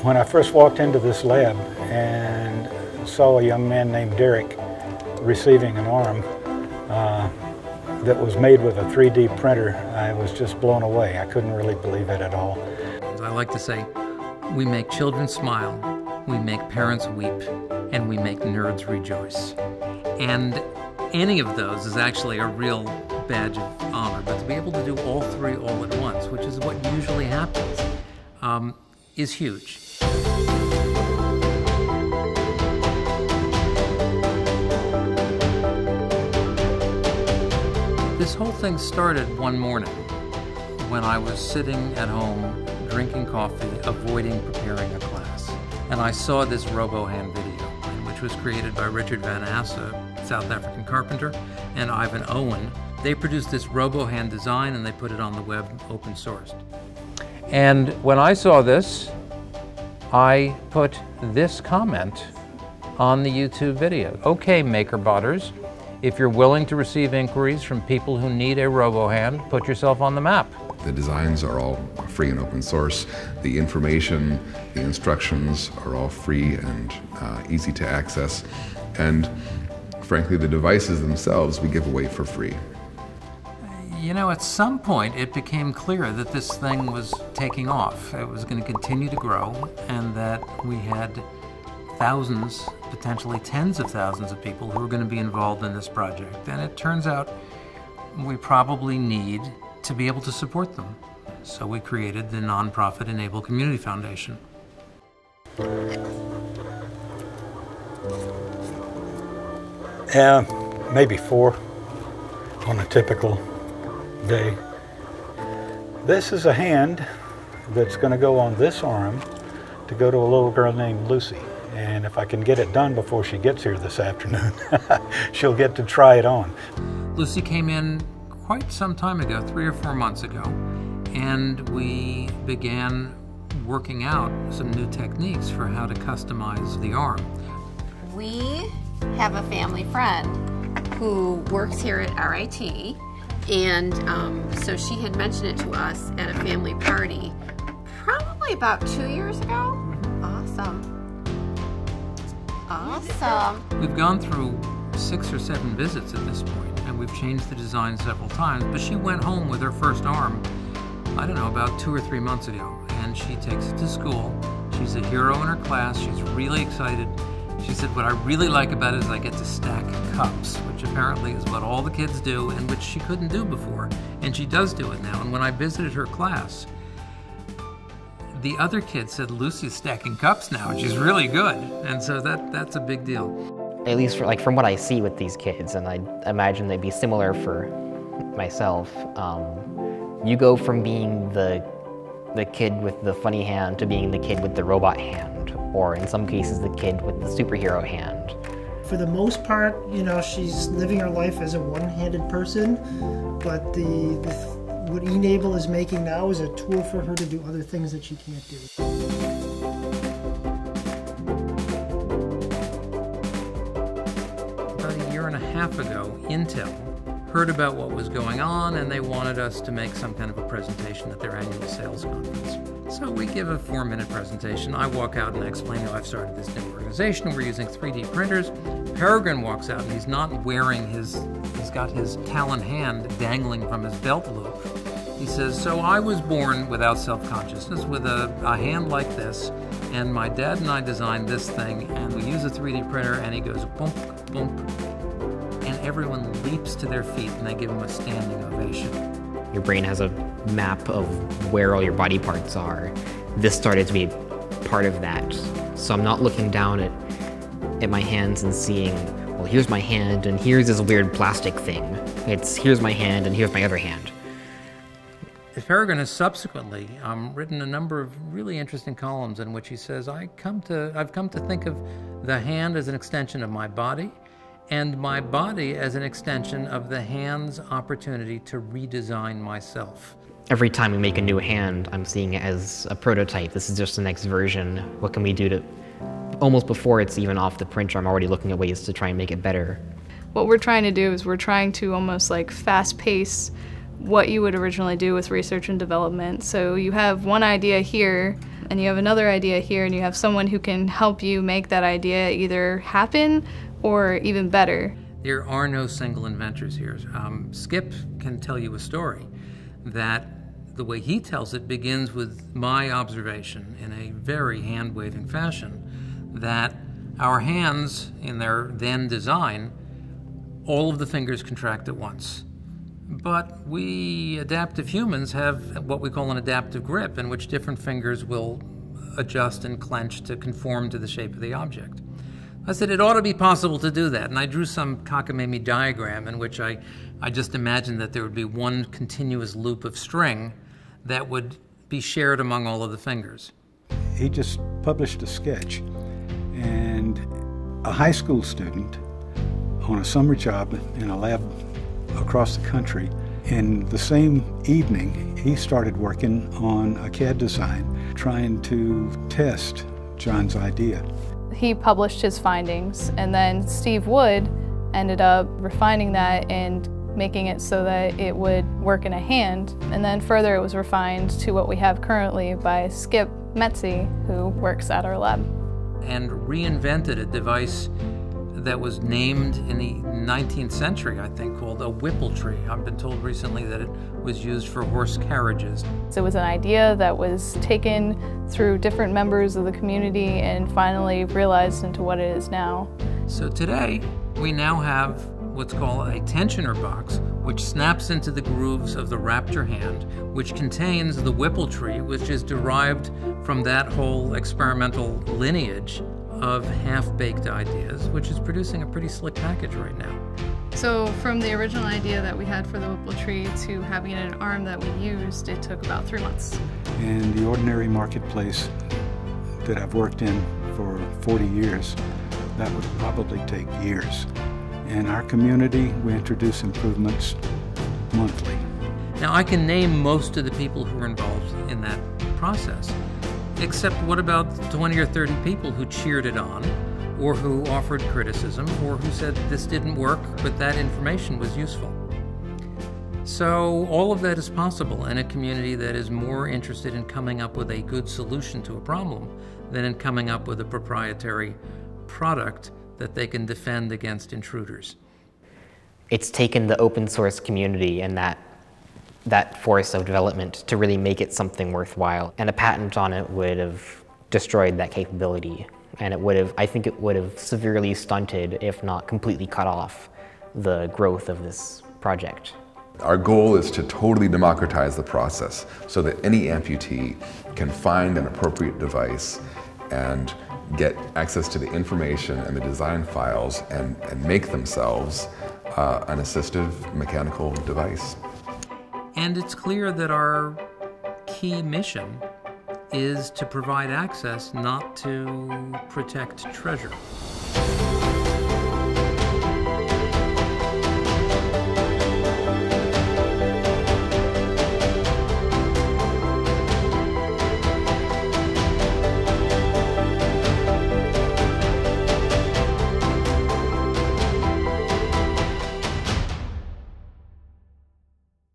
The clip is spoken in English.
When I first walked into this lab and saw a young man named Derek receiving an arm that was made with a 3D printer, I was just blown away. I couldn't really believe it at all. I like to say, we make children smile, we make parents weep, and we make nerds rejoice. And any of those is actually a real badge of honor, but to be able to do all three all at once, which is what usually happens, is huge. This whole thing started one morning when I was sitting at home drinking coffee, avoiding preparing a class. And I saw this RoboHand video, which was created by Richard Van Ass, a South African carpenter, and Ivan Owen. They produced this RoboHand design and they put it on the web, open sourced. And when I saw this, I put this comment on the YouTube video. Okay, MakerBotters, if you're willing to receive inquiries from people who need a RoboHand, put yourself on the map. The designs are all free and open source. The information, the instructions are all free and easy to access. And frankly, the devices themselves we give away for free. You know, at some point it became clear that this thing was taking off. It was going to continue to grow, and that we had thousands, potentially tens of thousands of people who were going to be involved in this project. And it turns out we probably need to be able to support them. So we created the nonprofit e-NABLE Community Foundation. Maybe 4 on a typical day. This is a hand that's going to go on this arm to go to a little girl named Lucy. And if I can get it done before she gets here this afternoon, she'll get to try it on. Lucy came in quite some time ago, 3 or 4 months ago, and we began working out some new techniques for how to customize the arm. We have a family friend who works here at RIT, and so she had mentioned it to us at a family party probably about 2 years ago. Awesome. Awesome. We've gone through 6 or 7 visits at this point, and we've changed the design several times, but she went home with her first arm, I don't know, about 2 or 3 months ago, and she takes it to school. She's a hero in her class. She's really excited. She said, what I really like about it is I get to stack cups, which apparently is what all the kids do and which she couldn't do before, and she does do it now. And when I visited her class, the other kids said, Lucy's stacking cups now, and she's really good. And so that's a big deal. At least from what I see with these kids, and I imagine they'd be similar for myself, you go from being the kid with the funny hand to being the kid with the robot hand, or in some cases the kid with the superhero hand. For the most part, you know, she's living her life as a one-handed person, but what e-NABLE is making now is a tool for her to do other things that she can't do. About a year and a half ago, Intel heard about what was going on, and they wanted us to make some kind of a presentation at their annual sales conference. So we give a 4-minute presentation. I walk out and I explain how I've started this new organization. We're using 3D printers. Peregrine walks out and he's not wearing he's got his Talon hand dangling from his belt loop. He says, so I was born without self-consciousness with a hand like this, and my dad and I designed this thing, and we use a 3D printer, and he goes, boom, boom, and everyone leaps to their feet and they give him a standing ovation. Your brain has a map of where all your body parts are. This started to be part of that. So I'm not looking down at my hands and seeing, well, here's my hand and here's this weird plastic thing. It's here's my hand and here's my other hand. Peregrine has subsequently written a number of really interesting columns in which he says, I've come to think of the hand as an extension of my body, and my body as an extension of the hand's opportunity to redesign myself. Every time we make a new hand, I'm seeing it as a prototype. This is just the next version. What can we do to, almost before it's even off the printer, I'm already looking at ways to try and make it better. What we're trying to do is we're trying to almost like fast pace what you would originally do with research and development. So you have one idea here, and you have another idea here, and you have someone who can help you make that idea either happen or even better. There are no single inventors here. Skip can tell you a story that the way he tells it begins with my observation in a very hand-waving fashion that our hands, in their then design, all of the fingers contract at once. But we adaptive humans have what we call an adaptive grip, in which different fingers will adjust and clench to conform to the shape of the object. I said it ought to be possible to do that, and I drew some cockamamie diagram in which I just imagined that there would be one continuous loop of string that would be shared among all of the fingers. He just published a sketch, and a high school student on a summer job in a lab across the country, in the same evening he started working on a CAD design, trying to test Jon's idea. He published his findings, and then Steve Wood ended up refining that and making it so that it would work in a hand. And then further it was refined to what we have currently by Skip Metzi, who works at our lab. And reinvented a device that was named in the 19th century, I think, called a whippletree. I've been told recently that it was used for horse carriages. It was an idea that was taken through different members of the community and finally realized into what it is now. So today, we now have what's called a tensioner box, which snaps into the grooves of the Raptor hand, which contains the whippletree, which is derived from that whole experimental lineage of half-baked ideas, which is producing a pretty slick package right now. So from the original idea that we had for the whippletree to having an arm that we used, it took about 3 months. In the ordinary marketplace that I've worked in for 40 years, that would probably take years. In our community, we introduce improvements monthly. Now, I can name most of the people who are involved in that process, except what about 20 or 30 people who cheered it on, or who offered criticism, or who said this didn't work, but that information was useful. So all of that is possible in a community that is more interested in coming up with a good solution to a problem than in coming up with a proprietary product that they can defend against intruders. It's taken the open source community and that force of development to really make it something worthwhile. And a patent on it would have destroyed that capability. And I think it would have severely stunted, if not completely cut off, the growth of this project. Our goal is to totally democratize the process so that any amputee can find an appropriate device and get access to the information and the design files and make themselves an assistive mechanical device. And it's clear that our key mission is to provide access, not to protect treasure.